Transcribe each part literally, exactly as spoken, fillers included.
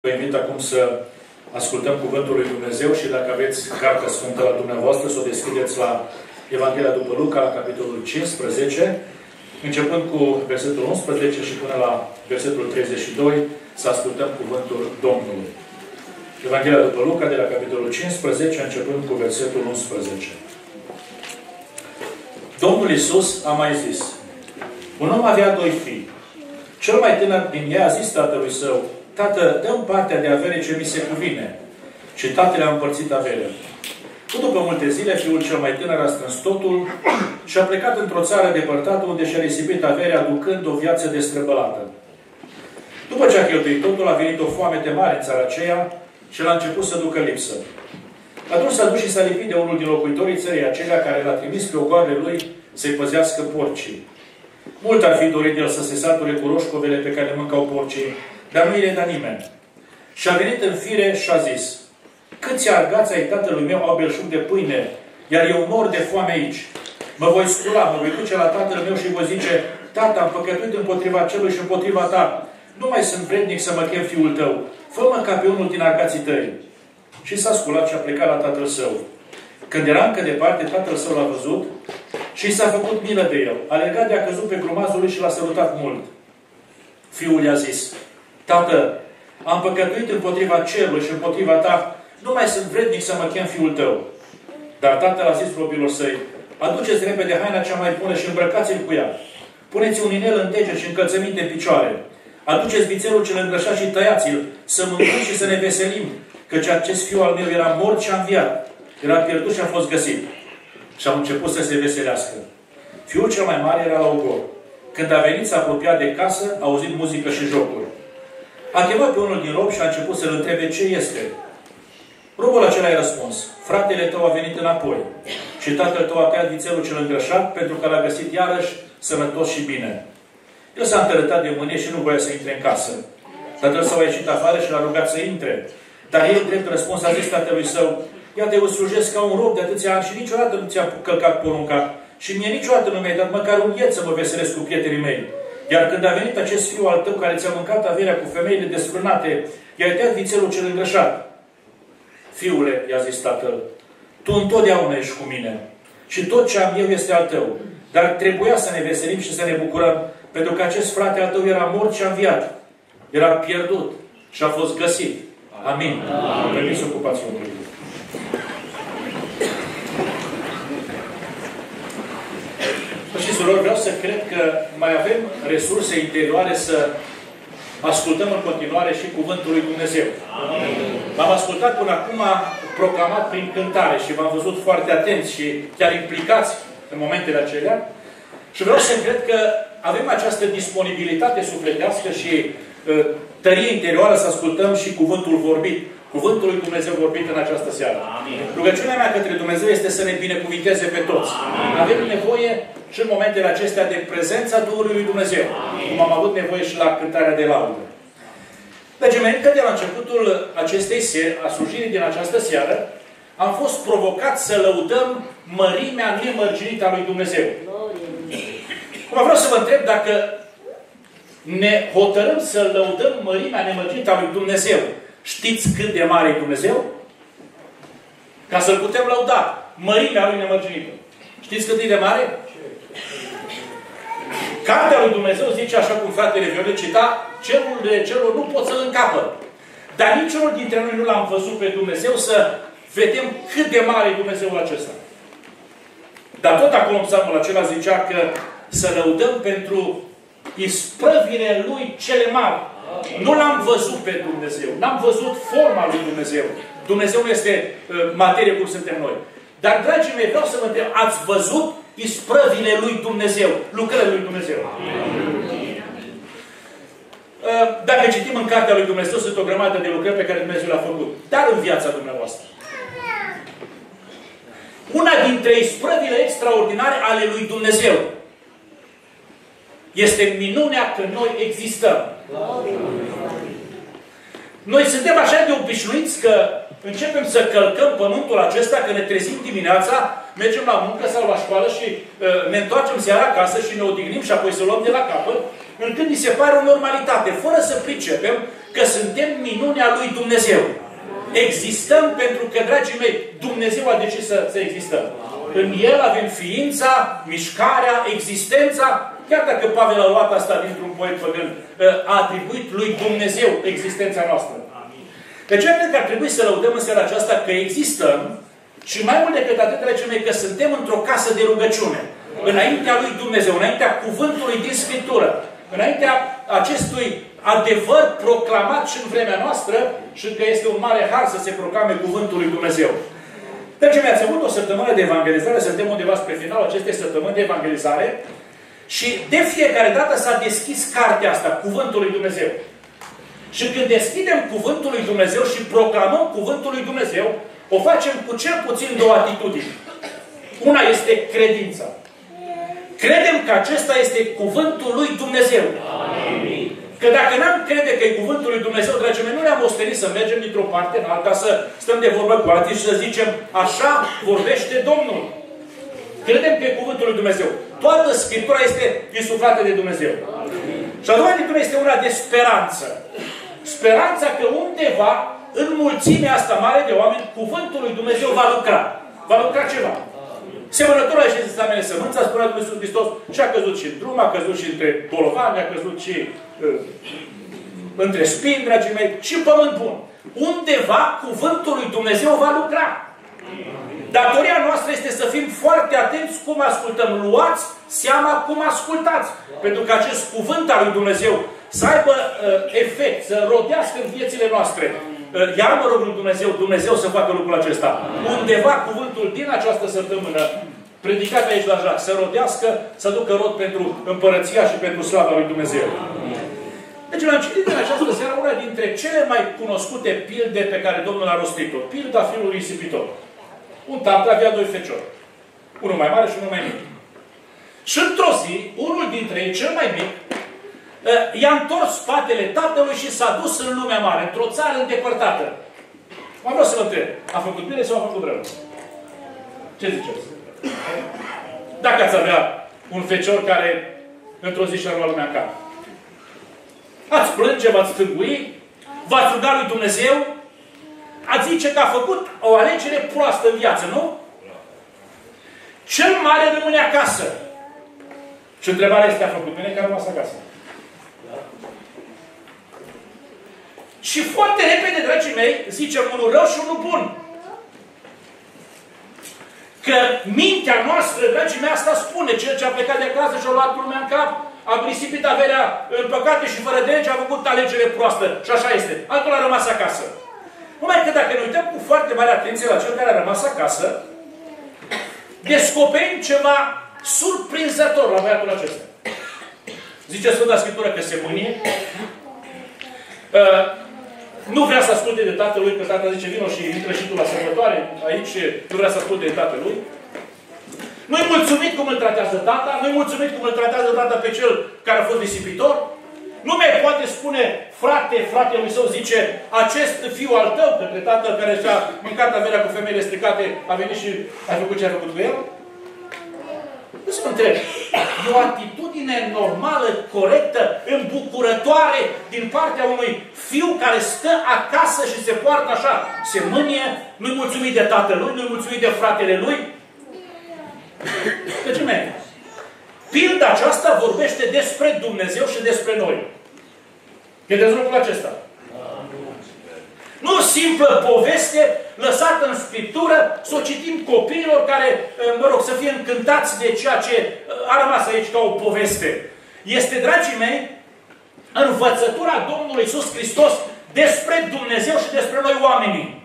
Vă invit acum să ascultăm Cuvântul lui Dumnezeu și dacă aveți Cartea Sfântă la dumneavoastră, să o deschideți la Evanghelia după Luca, la capitolul cincisprezece, începând cu versetul unsprezece și până la versetul treizeci și doi, să ascultăm Cuvântul Domnului. Evanghelia după Luca, de la capitolul cincisprezece, începând cu versetul unsprezece. Domnul Iisus a mai zis: un om avea doi fii. Cel mai tânăr din ei a zis tatălui său: Tată, dă-mi partea de avere ce mi se cuvine. Și tatăl a împărțit averea. Nu după multe zile, fiul cel mai tânăr a strâns totul și a plecat într-o țară depărtată, unde și-a risipit averea, aducând o viață destrăbălată. După ce a cheltuit totul, a venit o foamete mare în țara aceea și l-a început să ducă lipsă. Atunci s-a dus și s-a lipit de unul din locuitorii țării acelea, care l-a trimis pe ogoarele lui să-i păzească porcii. Mult ar fi dorit el să se sature cu roșcovele pe care le mâncau porcii, dar nu i le da nimeni. Și a venit în fire și a zis: câți argați ai tatălui meu au belșug de pâine, iar eu mor de foame aici. Mă voi scula, mă voi duce la tatăl meu și voi zice: Tată, am păcătuit împotriva celui și împotriva ta. Nu mai sunt vrednic să mă chem fiul tău. Fă-mă ca pe unul din argații tăi. Și s-a sculat și a plecat la tatăl său. Când era încă departe, tatăl său l-a văzut și i s-a făcut milă de el. A legat de a căzut pe grumazul lui și l-a sărutat mult. Fiul i-a zis: Tată, am păcătuit împotriva cerului și împotriva ta, nu mai sunt vrednic să mă chem fiul tău. Dar tatăl a zis robilor săi: aduceți repede haina cea mai bună și îmbrăcați-l cu ea. Puneți un inel în deget și încălțăminte în picioare. Aduceți vițelul cel îngrășat și tăiați-l, să mâncăm și să ne veselim, căci acest fiu al meu era mort și a înviat, era pierdut și a fost găsit. Și au început să se veselească. Fiul cel mai mare era la ogor. Când a venit, s-a apropiat de casă, a auzit muzică și jocuri. A chemat pe unul din robi și a început să-l întrebe ce este. Robul acela i-a răspuns: fratele tău a venit înapoi și tatăl tău a tăiat vițelul cel îngrășat, pentru că l-a găsit iarăși sănătos și bine. El s-a întărătat de mânie și nu voia să intre în casă. Tatăl său a ieșit afară și l-a rugat să intre. Dar el, drept răspuns, a zis tatălui său: iată, eu slujesc ca un rob de atâția ani și niciodată nu ți-am călcat porunca și mie niciodată nu mi-ai dat măcar un ied să mă veselesc cu prietenii mei. Iar când a venit acest fiu al tău care ți-a mâncat averea cu femeile desfrânate, i-ai tăiat vițelul cel îngrășat. Fiule, i-a zis tatăl, tu întotdeauna ești cu mine și tot ce am eu este al tău. Dar trebuia să ne veselim și să ne bucurăm, pentru că acest frate al tău era mort și a înviat. Era pierdut și a fost găsit. Amin. Amin. Să ocupați un lucru. Și surori, vreau să cred că mai avem resurse interioare să ascultăm în continuare și Cuvântul lui Dumnezeu. V-am ascultat până acum proclamat prin cântare și v-am văzut foarte atenți și chiar implicați în momentele acelea. Și vreau să cred că avem această disponibilitate sufletească și uh, tărie interioară să ascultăm și Cuvântul vorbit. Cuvântul lui Dumnezeu vorbit în această seară. Amin. Rugăciunea mea către Dumnezeu este să ne binecuvinteze pe toți. Amin. Avem nevoie și în momentele acestea de prezența Duhului lui Dumnezeu. Amin. Cum am avut nevoie și la cântarea de laudă. Dragii mei, încă de la începutul acestei seri, a slujirii din această seară, am fost provocați să lăudăm mărimea nemărginită a lui Dumnezeu. Acum vreau să vă întreb dacă ne hotărâm să lăudăm mărimea nemărginită a lui Dumnezeu. Știți cât de mare e Dumnezeu? Ca să-L putem lăuda. Mărimea lui nemărginită. Știți cât e de mare? Cartea lui Dumnezeu zice, așa cum fratele Viorel cita, cerul de cerul nu pot să-L încapă. Dar niciunul dintre noi nu L-am văzut pe Dumnezeu să vedem cât de mare e Dumnezeul acesta. Dar tot acolo în psalmul acela zicea că să lăudăm pentru isprăvile Lui cele mari. Nu L-am văzut pe Dumnezeu. N-am văzut forma lui Dumnezeu. Dumnezeu nu este uh, materie cum suntem noi. Dar, dragii mei, vreau să vă întreb, ați văzut isprăvile lui Dumnezeu, lucrările lui Dumnezeu? Uh, dacă citim în Cartea lui Dumnezeu, sunt o grămadă de lucrări pe care Dumnezeu le-a făcut. Dar în viața dumneavoastră. Una dintre isprăvile extraordinare ale lui Dumnezeu este minunea că noi existăm. Noi suntem așa de obișnuiți că începem să călcăm pământul acesta, că ne trezim dimineața, mergem la muncă sau la școală și uh, ne întoarcem seara acasă și ne odihnim și apoi să luăm de la capăt, încât ni se pare o normalitate, fără să pricepem că suntem minunea lui Dumnezeu. Existăm pentru că, dragii mei, Dumnezeu a decis să, să existăm. În El avem ființa, mișcarea, existența. Chiar dacă Pavel a luat asta dintr-un poet păgân, a atribuit lui Dumnezeu existența noastră. Deci eu cred că ar trebui să lăudăm în seara aceasta că existăm și mai mult decât atât, dragii mei, că suntem într-o casă de rugăciune. Înaintea lui Dumnezeu, înaintea cuvântului din Scriptură, înaintea acestui adevăr proclamat și în vremea noastră și că este un mare har să se proclame cuvântul lui Dumnezeu. Dragii mei, ați avut o săptămână de evangelizare, suntem undeva spre finalul acestei săptămâni de evangelizare și de fiecare dată s-a deschis cartea asta, cuvântul lui Dumnezeu. Și când deschidem cuvântul lui Dumnezeu și proclamăm cuvântul lui Dumnezeu, o facem cu cel puțin două atitudini. Una este credința. Credem că acesta este cuvântul lui Dumnezeu. Amin. Că dacă n-am crede că e cuvântul lui Dumnezeu, dragii mei, nu ne-am ostenit să mergem dintr-o parte în alta, să stăm de vorbă cu alții și să zicem, așa vorbește Domnul. Credem că e cuvântul lui Dumnezeu. Toată Scriptura este insuflată de Dumnezeu. Amin. Și a doua atitudine este una de speranță. Speranța că undeva, în mulțimea asta mare de oameni, cuvântul lui Dumnezeu va lucra. Va lucra ceva. Semănătorul este stamenele sămânța, spunea Domnul Iisus Hristos, și a căzut și în drum, a căzut și între bolovani, a căzut și uh, între spini, dragii mei, și pământ bun. Undeva cuvântul lui Dumnezeu va lucra. Datoria noastră este să fim foarte atenți cum ascultăm. Luați seama cum ascultați. Pentru că acest cuvânt al lui Dumnezeu să aibă uh, efect, să rodească în viețile noastre. Uh, iar mă rog lui Dumnezeu, Dumnezeu să facă lucrul acesta. Undeva cuvântul din această săptămână, predicat aici la Jac, să rodească, să ducă rod pentru împărăția și pentru slava lui Dumnezeu. Deci l-am citit în această seară una dintre cele mai cunoscute pilde pe care Domnul a rostit-o. Pilda fiului risipitor. Un tată avea doi feciori. Unul mai mare și unul mai mic. Și într-o zi, unul dintre ei, cel mai mic, i-a întors spatele tatălui și s-a dus în lumea mare, într-o țară îndepărtată. Mă vreau să vă întreb, a făcut bine sau a făcut rău? Ce ziceți? Dacă ați avea un fecior care într-o zi și-a luat lumea în cap. Ați plânge, v-ați stângui, v-ați ruga lui Dumnezeu, ați zice că a făcut o alegere proastă în viață, nu? Cel mare rămâne acasă. Și întrebarea este, a făcut bine că a rămas acasă? Și foarte repede, dragii mei, zicem unul rău și unul bun. Că mintea noastră, dragii mei, asta spune. Cel ce a plecat de acasă și a luat lumea în cap, a risipit averea în păcate și fără de lege, a făcut alegere proastă. Și așa este. Altul a rămas acasă. Numai că dacă ne uităm cu foarte mare atenție la cel care a rămas acasă, descoperim ceva surprinzător la băiatul acesta. Zice Sfânta Scriptură că se mânie. Uh, nu vrea să asculte de tatălui, că tata zice, vino și intră și tu la sărbătoare. Aici nu vrea să asculte de tatălui. Nu-i mulțumit cum îl tratează tata, nu-i mulțumit cum îl tratează tata pe cel care a fost disipitor. Nu mai poate spune, frate, fratelui său, zice, acest fiu al tău, către tatăl care și-a mâncat averea cu femeile stricate, a venit și a făcut ce a făcut cu el? Nu se mă întreb. E o atitudine normală, corectă, îmbucurătoare din partea unui fiu care stă acasă și se poartă așa. Se mânie, nu-i mulțumit de tatălui, nu-i mulțumit de fratele lui. Deci, mea, pilda aceasta vorbește despre Dumnezeu și despre noi. Vedeți lucrul acesta? Nu o simplă poveste lăsată în Scriptură, să o citim copiilor care, mă rog, să fie încântați de ceea ce a rămas aici ca o poveste. Este, dragii mei, învățătura Domnului Iisus Hristos despre Dumnezeu și despre noi oamenii.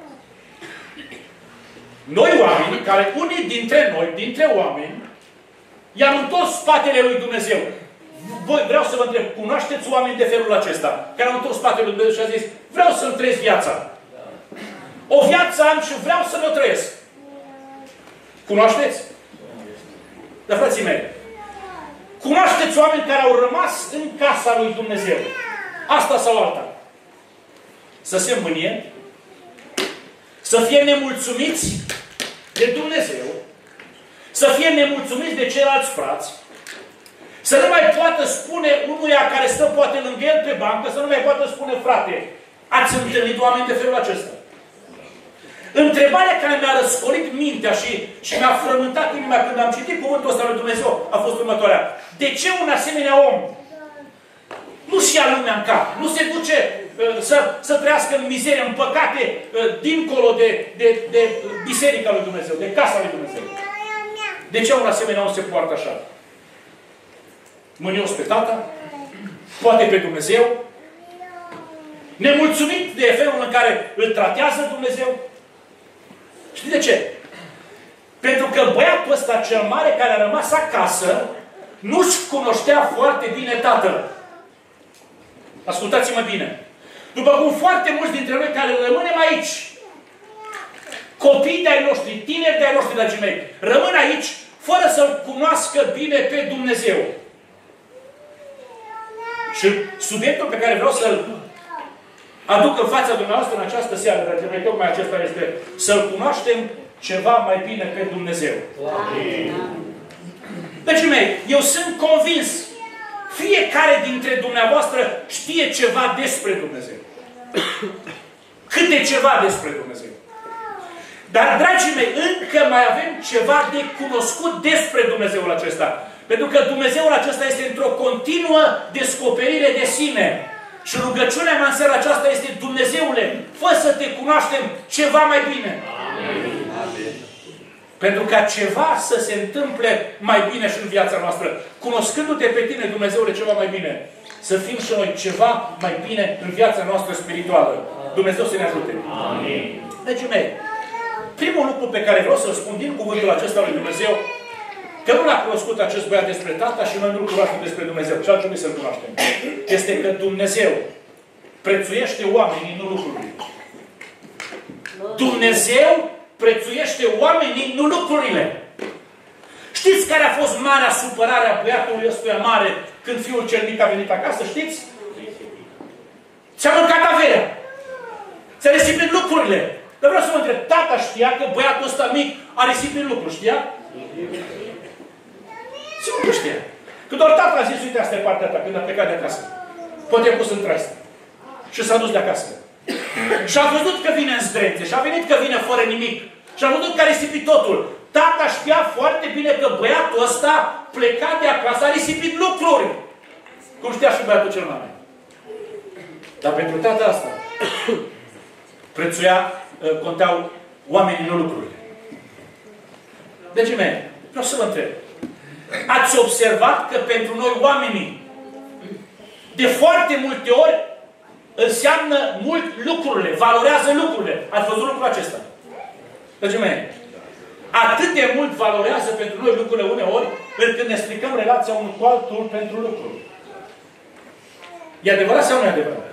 Noi oamenii, care unii dintre noi, dintre oameni, i-am întors spatele lui Dumnezeu. Voi, vreau să vă întreb, cunoașteți oameni de felul acesta, care au întors spatele lui Dumnezeu și a zis, vreau să-mi trăiesc viața. O viață am și vreau să mă trăiesc. Cunoașteți? Dar, frații mei, cunoașteți oameni care au rămas în casa lui Dumnezeu. Asta sau alta. Să se mânie, să fie nemulțumiți de Dumnezeu, să fie nemulțumiți de ceilalți frați, Să nu mai poată spune unuia care stă poate lângă el pe bancă, să nu mai poată spune, frate, ați întâlnit oameni de felul acesta? Întrebarea care mi-a răscolit mintea și, și mi-a frământat inima când am citit cuvântul ăsta lui Dumnezeu a fost următoarea. De ce un asemenea om nu-și ia lumea în cap, nu se duce uh, să, să trăiască în mizerie, în păcate, uh, dincolo de, de, de biserica lui Dumnezeu, de casa lui Dumnezeu? De ce un asemenea om se poartă așa? Mânios pe tata, poate pe Dumnezeu, nemulțumit de felul în care îl tratează Dumnezeu. Știți de ce? Pentru că băiatul ăsta cel mare care a rămas acasă nu-și cunoștea foarte bine tatăl. Ascultați-mă bine. După cum foarte mulți dintre noi care rămânem aici, copii de-ai noștri, tineri de-ai noștri, dragii mei, rămân aici fără să-L cunoască bine pe Dumnezeu. Și subiectul pe care vreau să-l aduc în fața dumneavoastră în această seară, dragii mei, tocmai acesta este să-L cunoaștem ceva mai bine pe Dumnezeu. Dragii mei, eu sunt convins, fiecare dintre dumneavoastră știe ceva despre Dumnezeu. Câte ceva despre Dumnezeu. Dar, dragii mei, încă mai avem ceva de cunoscut despre Dumnezeul acesta. Pentru că Dumnezeul acesta este într-o continuă descoperire de sine. Și rugăciunea mea în seara aceasta este: Dumnezeule, fă să te cunoaștem ceva mai bine. Amin. Pentru ca ceva să se întâmple mai bine și în viața noastră. Cunoscându-te pe tine, Dumnezeule, ceva mai bine. Să fim și noi ceva mai bine în viața noastră spirituală. Dumnezeu să ne ajute. Amin. Dragii mei, primul lucru pe care vreau să-l spun din cuvântul acesta lui Dumnezeu, că nu l-a cunoscut acest băiat despre tata și noi nu-l cunoaștem despre Dumnezeu. Ce ar trebui să-l cunoaștem? Este că Dumnezeu prețuiește oamenii, nu lucrurile. Dumnezeu prețuiește oamenii, nu lucrurile. Știți care a fost marea supărare a băiatului ăstuia mare când fiul cel mic a venit acasă? Știți? Ți-a mâncat averea. Ți-a risipit lucrurile. Dar vreau să mă întreb, tata știa că băiatul ăsta mic a risipit lucruri, știa? Sigur că știa. Că doar tata a zis, uite, asta e partea ta, când a plecat de acasă. Poate a pus în traistă. Și s-a dus de acasă. Și a văzut că vine în zdrențe. Și a venit că vine fără nimic. Și a văzut că a risipit totul. Tata știa foarte bine că băiatul ăsta, plecat de acasă, a risipit lucruri. Cum știa și băiatul cel mare. Dar pentru tata asta prețuia, contau oamenii, nu lucrurile. Dragii mei, vreau să vă întreb. Ați observat că pentru noi oamenii, de foarte multe ori, înseamnă mult lucrurile, valorează lucrurile. Ați văzut lucrul acesta? Dragii mei, atât de mult valorează pentru noi lucrurile uneori, când ne explicăm relația unul cu altul pentru lucruri. E adevărat sau nu e adevărat?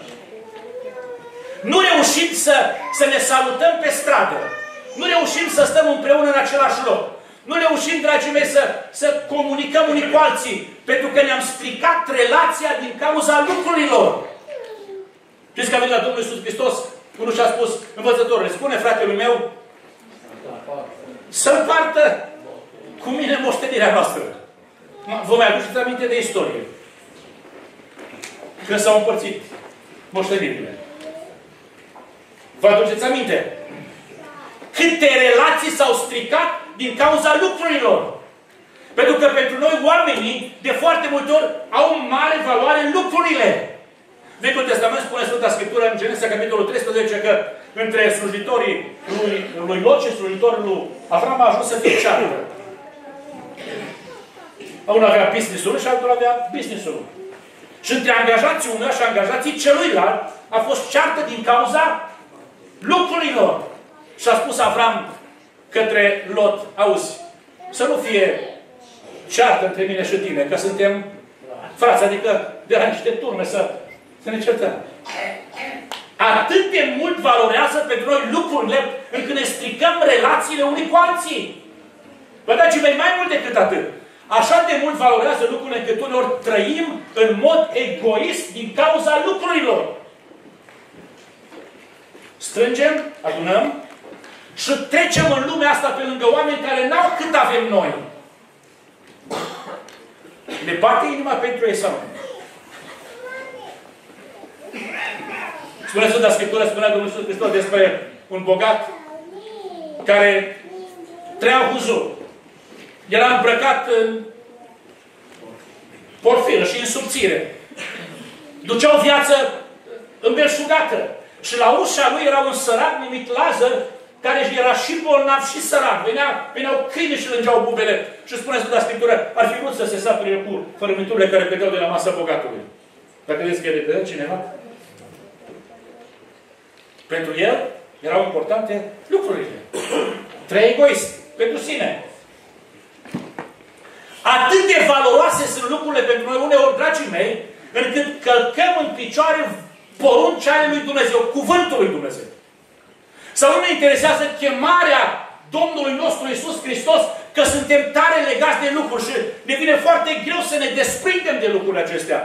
Nu reușim să, să ne salutăm pe stradă. Nu reușim să stăm împreună în același loc. Nu reușim, dragii mei, să, să comunicăm unii cu alții. Pentru că ne-am stricat relația din cauza lucrurilor. Știți că a venit la Domnul Iisus Hristos, unul și-a spus, învățătorule, spune fratelui meu să împartă cu mine moștenirea noastră. Vă mai aduceți aminte de istorie. Când s-au împărțit moștenirile. Vă aduceți aminte? Câte relații s-au stricat din cauza lucrurilor. Pentru că pentru noi oamenii, de foarte multe ori, au mare valoare lucrurile. Vechiul Testament spune Sfânta Scriptură în Genesa, capitolul treisprezece, că între slujitorii lui, lui Lot și slujitorii lui Avram a ajuns să fie ceartă. Unul avea business-ul și altul avea business-ul. Și între angajații unuia și angajații celuilalt a fost ceartă din cauza lucrurilor. Și a spus Avram către Lot, auzi, să nu fie ceartă între mine și tine, că suntem frați, adică de la niște turme să, să ne certăm. Atât de mult valorează pentru noi lucrurile încât ne stricăm relațiile unii cu alții. Vă dați mei, mai mult decât atât. Așa de mult valorează lucrurile încât uneori trăim în mod egoist din cauza lucrurilor. Strângem, adunăm și trecem în lumea asta pe lângă oameni care n-au cât avem noi. Le bate inima pentru ei sau nu? Spune Sfânta Scriptură, spunea Domnul Iisus Hristos despre un bogat care trăia în huzur. Era îmbrăcat în porfiră și în subțire. Ducea o viață îmbelșugată. Și la ușa lui era un sărac numit Lazar, care era și bolnav și sărac. Venea, veneau câini și lângeau bubele. Și spune Sfânta Scriptură, ar fi vrut să se sapere cu fărâmiturile care pledeau de la masa bogatului. Dacă vedeți că el e de cineva? Pentru el erau importante lucrurile. Trăia egoist, pentru sine. Atât de valoroase sunt lucrurile pentru noi uneori, dragii mei, încât călcăm în picioare porunci ale lui Dumnezeu, cuvântul lui Dumnezeu. Sau nu ne interesează chemarea Domnului nostru Iisus Hristos, că suntem tare legați de lucruri și ne vine foarte greu să ne desprindem de lucrurile acestea.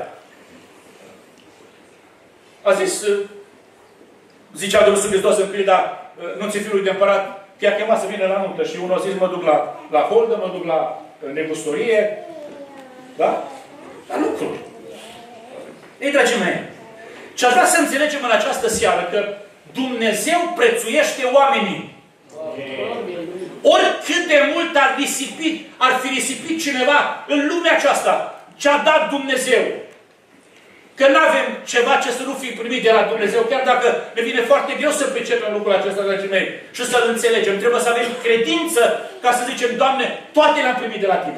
A zis, zicea Domnul Iisus Hristos în pilda nunții fiului de împărat, că i-a chemat să vină la nuntă și unul a zis, mă duc la, la holdă, mă duc la negustorie, da? La lucruri. Ei, dragii mei, ce aș vrea să înțelegem în această seară, că Dumnezeu prețuiește oamenii. Oricât de mult ar risipit, ar fi risipit cineva în lumea aceasta, ce-a dat Dumnezeu. Că nu avem ceva ce să nu fi primit de la Dumnezeu, chiar dacă ne vine foarte greu să pricepem lucrul acesta, dragii mei, și să-L înțelegem. Trebuie să avem credință ca să zicem, Doamne, toate le-am primit de la Tine.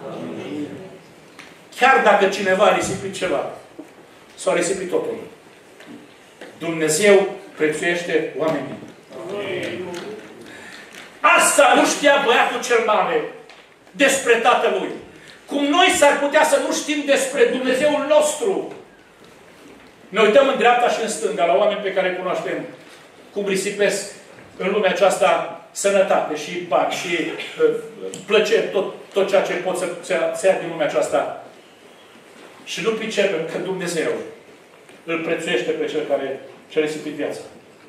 Chiar dacă cineva a risipit ceva, s-a risipit totul. Dumnezeu prețuiește oamenii. Asta nu știa băiatul cel mare despre tatălui. Cum noi s-ar putea să nu știm despre Dumnezeul nostru. Ne uităm în dreapta și în stânga la oameni pe care cunoaștem cum risipesc în lumea aceasta sănătate și bani și uh, plăceri, tot, tot ceea ce pot să se ia din lumea aceasta. Și nu pricepem că Dumnezeu îl prețuiește pe cel care și-a risipit viața.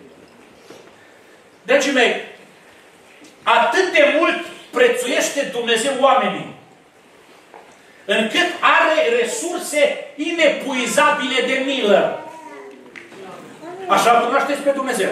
Dragii mei, atât de mult prețuiește Dumnezeu oamenii, încât are resurse inepuizabile de milă. Așa cunoașteți pe Dumnezeu.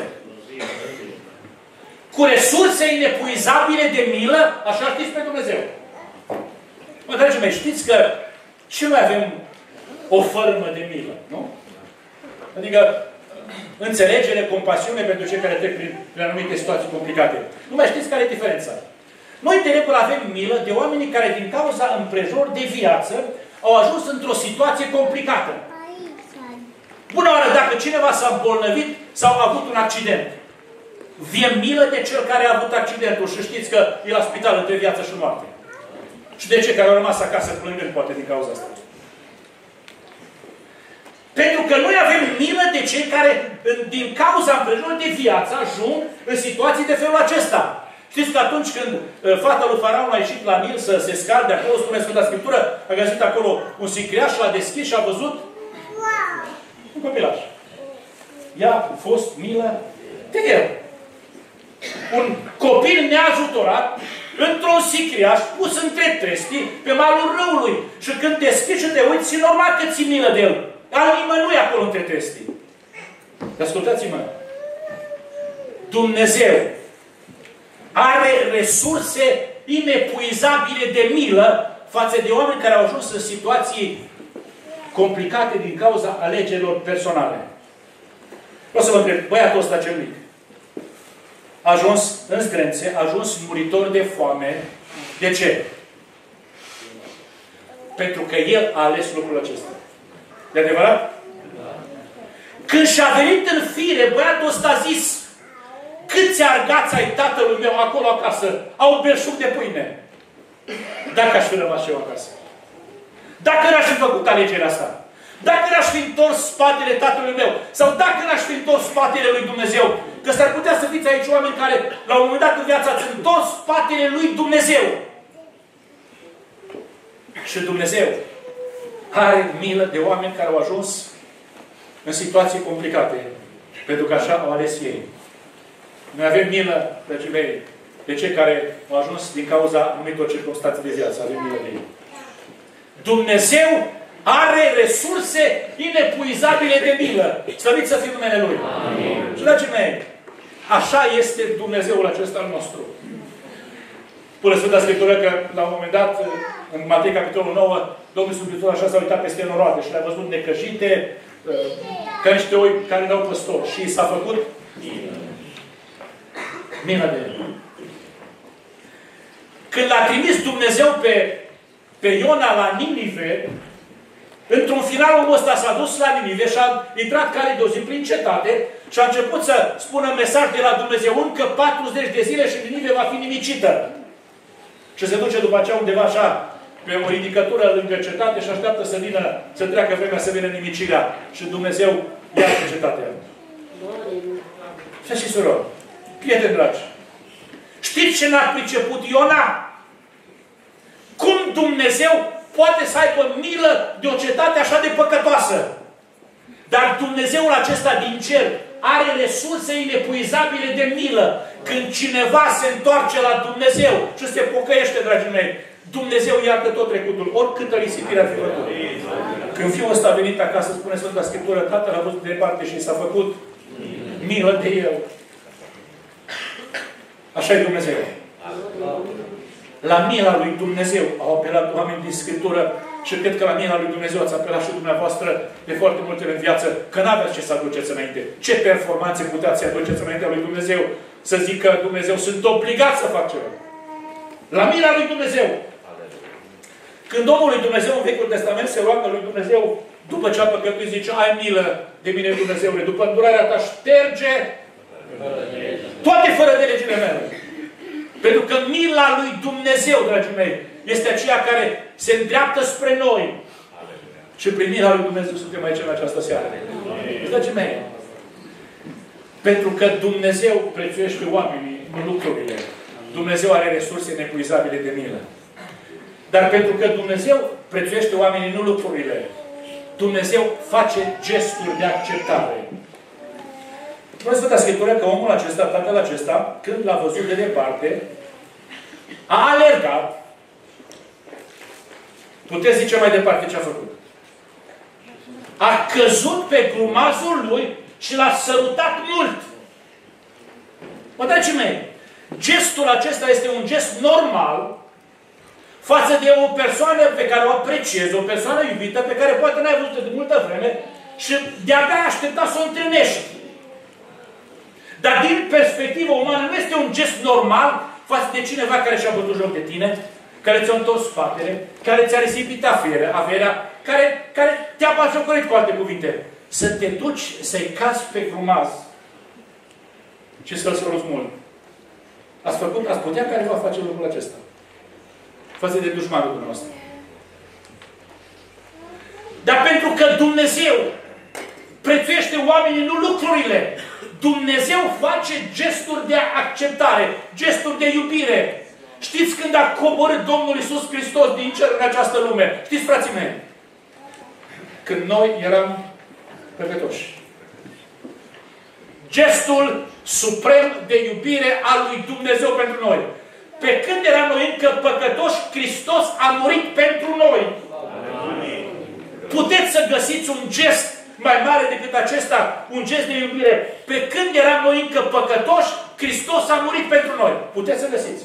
Cu resurse inepuizabile de milă, așa știți pe Dumnezeu. Mă, dragii mei, știți că și noi avem o fărâmă de milă, nu? Adică înțelegere, compasiune pentru cei care trec prin, prin anumite situații complicate. Nu mai știți care e diferența? Noi de regulă avem milă de oamenii care din cauza împrejur de viață au ajuns într-o situație complicată. Bună oară, dacă cineva s-a îmbolnăvit sau a avut un accident, vie milă de cel care a avut accidentul și știți că e la spital între viață și moarte. Și de ce care au rămas acasă plângând poate din cauza asta? Pentru că noi avem milă de cei care, din cauza împrejurului de viață, ajung în situații de felul acesta. Știți că atunci când uh, fata lui Faraon a ieșit la Nil să se scalde acolo, spune Sfânta Scriptură, a găsit acolo un sicriaș, l-a deschis și a văzut un copilaș. Ea a fost milă de el. Un copil neajutorat, într-un sicriaș, pus între trestii, pe malul râului. Și când te deschizi și te uiți, e normal că ți milă de el. Al nimănui acolo între trestii. Ascultați-mă. Dumnezeu are resurse inepuizabile de milă față de oameni care au ajuns în situații complicate din cauza alegerilor personale. Vreau să vă întreb, băiatul ăsta cel mic a ajuns în zdrențe, a ajuns muritor de foame. De ce? Pentru că el a ales lucrul acesta. E adevărat? Când și-a venit în fire, băiatul ăsta a zis: câți argați ai tatălui meu acolo acasă? Au un belșug de pâine. Dacă aș fi rămas și eu acasă. Dacă n-aș fi făcut alegerea asta. Dacă n-aș fi întors spatele tatălui meu. Sau dacă n-aș fi întors spatele lui Dumnezeu. Că s-ar putea să fiți aici oameni care, la un moment dat în viața, ați întors spatele lui Dumnezeu. Și Dumnezeu are milă de oameni care au ajuns în situații complicate. Pentru că așa au ales ei. Noi avem milă, dragii mei, de cei care au ajuns din cauza anumitor circunstanțe de viață. Avem milă de ei. Dumnezeu are resurse inepuizabile de milă. Slăvit să fie numele Lui. Amin. Și, dragii mei, așa este Dumnezeul acesta al nostru. Spune Sfânta Scriptură că, la un moment dat, în Matei, capitolul nouă, Domnul Iisus Hristos așa s-a uitat peste noroade și le-a văzut necăjite, ca niște oi care n-au păstor. Și s-a făcut milă de el. Când l-a trimis Dumnezeu pe, pe Iona la Ninive, într-un final omul ăsta s-a dus la Ninive și a intrat cale de o zi prin cetate și a început să spună mesaj de la Dumnezeu încă patruzeci de zile și Ninive va fi nimicită. Și se duce după aceea undeva așa, pe o ridicătură lângă cetate și așteaptă să vină, să treacă vremea să vină nimicirea. Și Dumnezeu ia pe cetatea. Frate și surori, prieteni dragi, știți ce n-a priceput Iona? Cum Dumnezeu poate să aibă milă de o cetate așa de păcătoasă? Dar Dumnezeul acesta din cer are resurse inepuizabile de milă. Când cineva se întoarce la Dumnezeu și se pocăiește, dragii mei, Dumnezeu iartă tot trecutul, oricâtă risipire ar fi făcut. Când fiul ăsta a venit acasă, spune Sfânta Scriptură, tatăl a văzut departe și s-a făcut milă de el. Așa e Dumnezeu. La mila lui Dumnezeu au apelat oameni din Scriptură și cred că la mila lui Dumnezeu ați apelat și dumneavoastră de foarte multe în viață, că n-aveți ce să aduceți înainte. Ce performanțe puteți să aduceți înaintea lui Dumnezeu? Să zic că Dumnezeu sunt obligat să fac ceva. La mila lui Dumnezeu. Când Domnul lui Dumnezeu în Vechiul Testament se roagă lui Dumnezeu, după ce a păcătuit, zice, ai milă de mine, Dumnezeule, după îndurarea ta șterge toate fără de legile mele. Pentru că mila lui Dumnezeu, dragii mei, este aceea care se îndreaptă spre noi. Și prin mila lui Dumnezeu suntem aici în această seară. Dragii mei, pentru că Dumnezeu prețuiește oamenii, nu lucrurile. Dumnezeu are resurse nepuizabile de milă. Dar pentru că Dumnezeu prețuiește oamenii, nu lucrurile, Dumnezeu face gesturi de acceptare. Vreau să văd Scriptură că omul acesta, tatăl acesta, când l-a văzut de departe, a alergat. Puteți zice mai departe ce a făcut. A căzut pe grumazul lui și l-a sărutat mult. Mă, dragii mei, gestul acesta este un gest normal față de o persoană pe care o apreciezi, o persoană iubită, pe care poate n-ai văzut de multă vreme și de-abia aștepta să o întâlnești. Dar din perspectivă umană nu este un gest normal față de cineva care și-a bătut joc de tine, care ți-a întors spatele, care ți-a risipit averea, averea care, care te-a batjocorit, cu alte cuvinte. Să te duci, să-i cazi pe grumaz și să-l săruți mult. Ați făcut, ați putea careva face lucrul acesta față de dușmanul dumneavoastră. Dar pentru că Dumnezeu prețuiește oamenii, nu lucrurile. Dumnezeu face gesturi de acceptare, gesturi de iubire. Știți când a coborât Domnul Iisus Hristos din cer în această lume? Știți, frații mei? Când noi eram păcătoși. Gestul suprem de iubire al lui Dumnezeu pentru noi. Pe când eram noi încă păcătoși, Hristos a murit pentru noi. Amin. Puteți să găsiți un gest mai mare decât acesta, un gest de iubire. Pe când eram noi încă păcătoși, Hristos a murit pentru noi. Puteți să găsiți.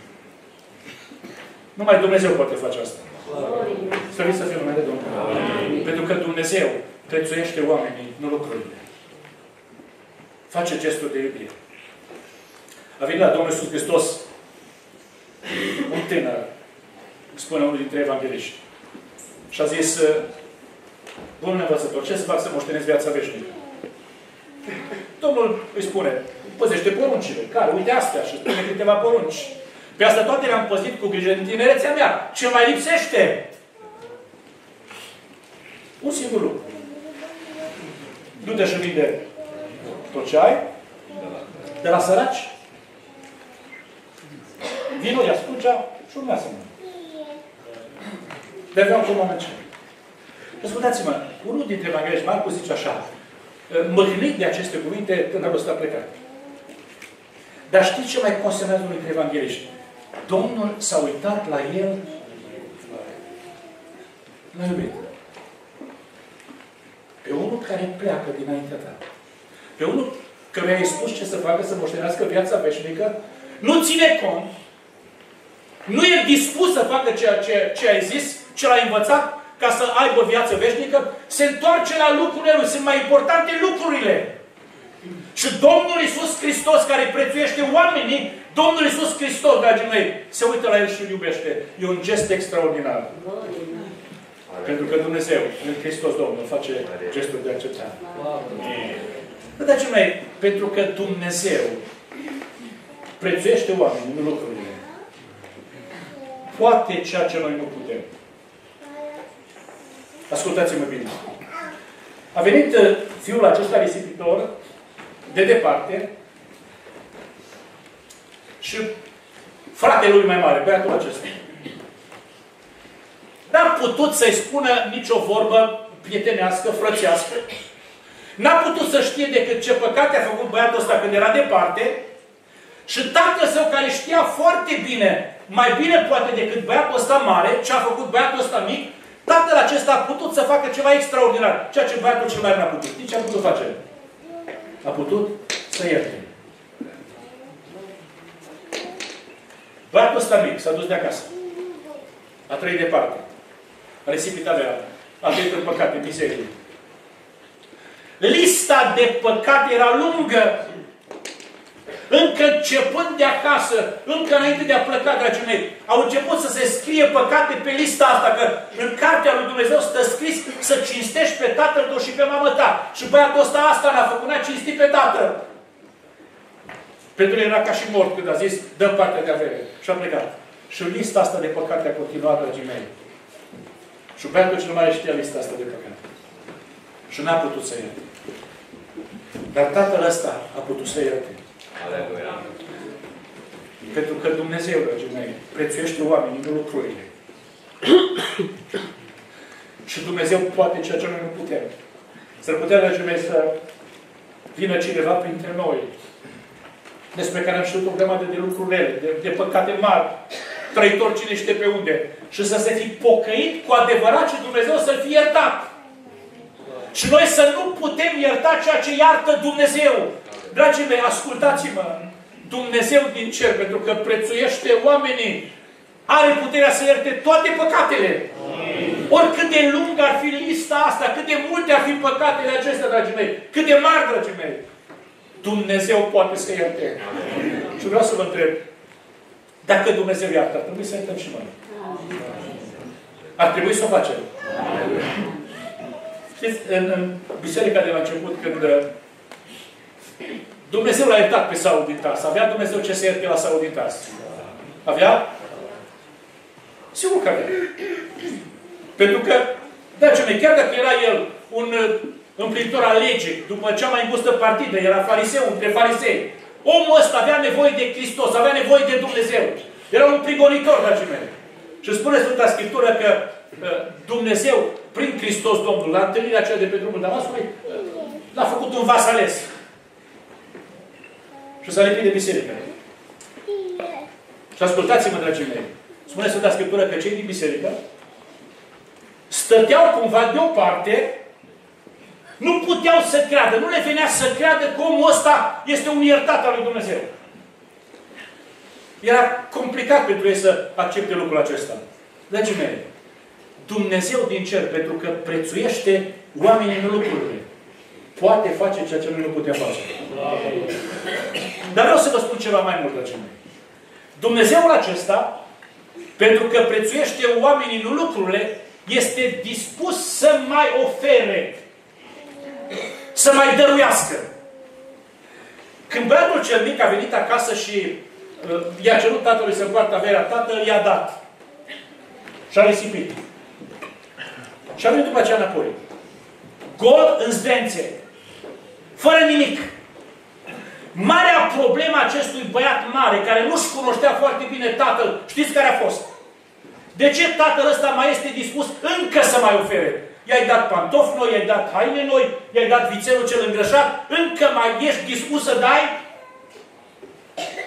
Numai Dumnezeu poate face asta. Slăvit să fie numele Domnului. Pentru că Dumnezeu prețuiește oamenii, nu lucrurile. Face gesturi de iubire. A venit la Domnul Iisus Hristos un tânăr, spune unul dintre evangeliști. Și a zis, Bunul învățător, ce să fac să moștenesc viața veșnică? Domnul îi spune, păzește poruncile. Care? Uite astea. Și spune câteva porunci. Pe asta toate le-am păzit cu grijă din tinerețea mea. Ce mai lipsește? Un singur lucru. Du-te și vinde tot ce ai de la săraci. Vino, ia scrucea și urmează-mă. De vreau să mă mănânce. Ascultați-mă, unul dintre evangeliști, Marcu, zice așa, mărinit de aceste cuvinte, tânărul ăsta a plecat. Dar știți ce mai consemnează unul dintre evangeliști? Domnul s-a uitat la el L-a iubit. Pe unul care pleacă dinaintea ta. Pe unul căruia ai spus ce să facă să moștenească viața veșnică, nu ține cont, nu e dispus să facă ceea ce, ce ai zis, ce l-ai învățat, ca să aibă viață veșnică, se întoarce la lucrurile lui. Sunt mai importante lucrurile. Și Domnul Iisus Hristos, care prețuiește oamenii, Domnul Iisus Hristos, dragii mei, se uită la el și îl iubește. E un gest extraordinar. Pentru că Dumnezeu, în Hristos Domnul, face gestul de acceptare. Dragii mei, pentru că Dumnezeu prețuiește oamenii, nu lucrurile. Poate ceea ce noi nu putem. Ascultați-mă bine. A venit fiul acesta risipitor de departe și fratele lui mai mare, băiatul acesta, n-a putut să-i spună nicio vorbă prietenească, frățească. N-a putut să știe decât ce păcate a făcut băiatul ăsta când era departe. Și tatăl său, care știa foarte bine, mai bine poate decât băiatul ăsta mare, ce a făcut băiatul ăsta mic, tatăl acesta a putut să facă ceva extraordinar. Ceea ce băiatul cel mai n-a putut. Știi ce a putut face? A putut să ierte. Băiatul ăsta mic s-a dus de acasă. A trăit departe. A risipit averea. A trăit în păcate, în miserie. Lista de păcate era lungă. Încă începând de acasă, încă înainte de a pleca, dragii mei, au început să se scrie păcate pe lista asta, că în cartea lui Dumnezeu stă scris să cinstești pe tatăl tău și pe mamă ta. Și băiatul ăsta asta n-a făcut, n-a cinstit pe tatăl. Pentru el era ca și mort când a zis, dă partea de avere. Și a plecat. Și lista asta de păcate a continuat, dragii mei. Și băiatul cel mai știa lista asta de păcate. Și n-a putut să ierte. Dar tatăl ăsta a putut să ierte. Aleluia. Pentru că Dumnezeu, dragii mei, prețuiește oamenii, nu lucrurile. Și Dumnezeu poate ceea ce noi nu putem. S-ar putea, dragii mei, să vină cineva printre noi, despre care am știut o grămadă de lucruri rele, de, de păcate mari, trăitor cine știe pe unde, și să se fi pocăit cu adevărat și Dumnezeu să-l fie iertat. Și noi să nu putem ierta ceea ce iartă Dumnezeu. Dragii mei, ascultați-mă! Dumnezeu din cer, pentru că prețuiește oamenii, are puterea să ierte toate păcatele. Oricât de lungă ar fi lista asta, cât de multe ar fi păcatele acestea, dragii mei, cât de mari, dragii mei, Dumnezeu poate să ierte. Și vreau să vă întreb, dacă Dumnezeu iartă, ar trebui să iertăm și noi. Ar trebui să o facem. Știți, în, în biserica de la început, când Dumnezeu l-a iertat pe Saul din Tars, avea Dumnezeu ce să ierte la Saul din Tars? Avea? Sigur că avea. Pentru că, dragii mei, chiar dacă era el un împlinitor al legii, după cea mai îngustă partidă, era fariseu între farisei, omul ăsta avea nevoie de Hristos, avea nevoie de Dumnezeu. Era un prigonitor, dragii mei. Și spune Sfânta Scriptură că Dumnezeu, prin Hristos Domnul, la întâlnirea aceea de pe drumul Damascului, l-a făcut un vas ales. Și s-a lipit de biserică. Și ascultați-mă, dragii mei. Spune Sfânta Scriptură că cei din biserică stăteau cumva deoparte, nu puteau să creadă, nu le venea să creadă că omul ăsta este un iertat al lui Dumnezeu. Era complicat pentru ei să accepte lucrul acesta. Dragii mei, Dumnezeu din cer, pentru că prețuiește oamenii în lucrurile, poate face ceea ce noi nu putem face. Dar vreau să vă spun ceva mai mult, dragii mei. Dumnezeul acesta, pentru că prețuiește oamenii în lucrurile, este dispus să mai ofere, să mai dăruiască. Când băiatul cel mic a venit acasă și uh, i-a cerut tatălui să împartă averea, tatăl i-a dat. Și a risipit. Și a venit după aceea înapoi. Gol în zdențe. Fără nimic. Marea problemă acestui băiat mare, care nu-și cunoștea foarte bine tatăl, știți care a fost? De ce tatăl ăsta mai este dispus încă să mai ofere? I-ai dat pantofi noi, i-ai dat haine noi, i-ai dat vițelul cel îngrășat, încă mai ești dispus să dai?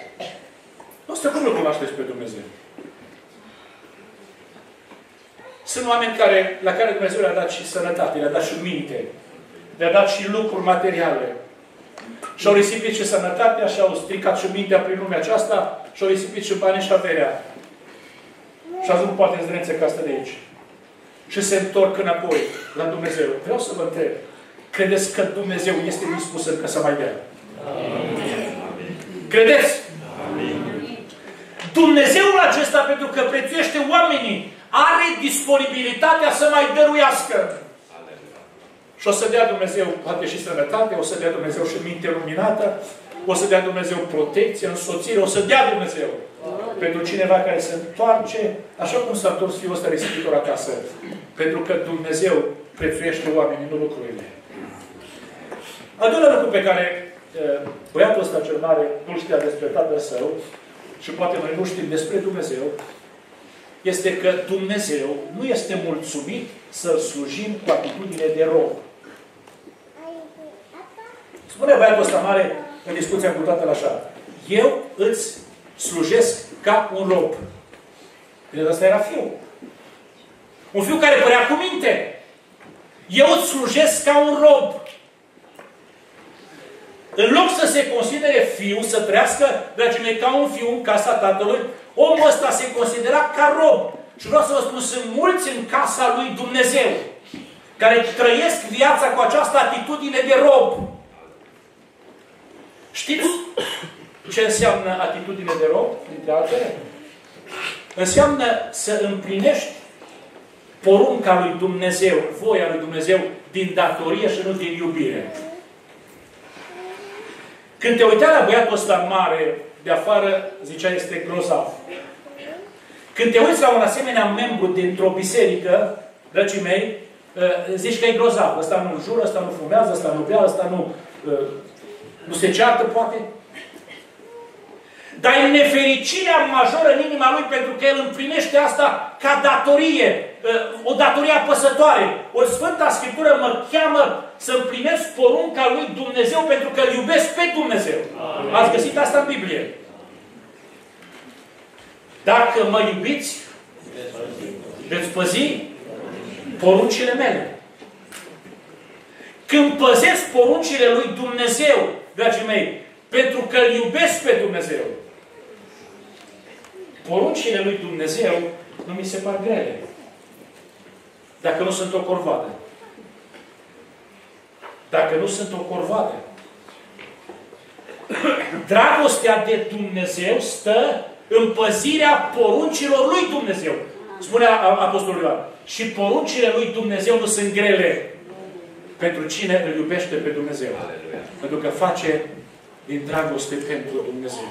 Asta cum îl cunoașteți pe Dumnezeu? Sunt oameni care, la care Dumnezeu le-a dat și sănătate, le-a dat și minte, le-a dat și lucruri materiale. Și-au risipit și sănătatea, și-au stricat și mintea prin lumea aceasta, și-au risipit și banii și averea. Și ajung poate în zdrențe ca asta de aici. Și se întorc înapoi la Dumnezeu. Vreau să vă întreb, credeți că Dumnezeu este dispus încă să mai dea? Credeți? Dumnezeul acesta, pentru că prețuiește oamenii, are disponibilitatea să mai dăruiască. Și o să dea Dumnezeu poate și sănătate, o să dea Dumnezeu și minte luminată, o să dea Dumnezeu protecție, însoțire, o să dea Dumnezeu. Pentru cineva care se întoarce, așa cum s-a întors fiul ăsta risipitor acasă. Pentru că Dumnezeu prețuiește oamenii, nu lucrurile. Al doilea lucru pe care băiatul ăsta cel mare nu știa despre tatăl său, și poate noi nu știm despre Dumnezeu, este că Dumnezeu nu este mulțumit să-L slujim cu atitudine de rob. Spune băiatul ăsta mare în discuția cu tatăl așa: eu îți slujesc ca un rob. Pentru că ăsta era fiul. Un fiu care părea cu minte. Eu îți slujesc ca un rob. În loc să se considere fiu, să trăiască, dragii mei, ca un fiu în casa tatălui, omul ăsta se considera ca rob. Și vreau să vă spun, sunt mulți în casa lui Dumnezeu care trăiesc viața cu această atitudine de rob. Știți ce înseamnă atitudine de rob, dintre altele? Înseamnă să împlinești porunca lui Dumnezeu, voia lui Dumnezeu, din datorie și nu din iubire. Când te uitai la băiatul ăsta mare de afară, zicea, este grozav. Când te uiți la un asemenea membru dintr-o biserică, dragii mei, zici că e grozav. Ăsta nu jură, ăsta nu fumează, ăsta nu bea, ăsta nu, nu se ceartă, poate. Dar e nefericirea majoră în inima lui pentru că el împlinește asta ca datorie, o datorie apăsătoare. O Sfânta Scriptură mă cheamă să împlinesc porunca lui Dumnezeu pentru că îl iubesc pe Dumnezeu. Amin. Ați găsit asta în Biblie. Dacă mă iubiți, veți păzi poruncile mele. Când păzesc poruncile lui Dumnezeu, dragii mei, pentru că îl iubesc pe Dumnezeu, poruncile lui Dumnezeu nu mi se par grele. Dacă nu sunt o corvoadă. Dacă nu sunt o corvoadă. Dragostea de Dumnezeu stă în păzirea poruncilor lui Dumnezeu. Spunea Apostolul Ioan. Și poruncile lui Dumnezeu nu sunt grele pentru cine îl iubește pe Dumnezeu. Aleluia. Pentru că face din dragoste pentru Dumnezeu.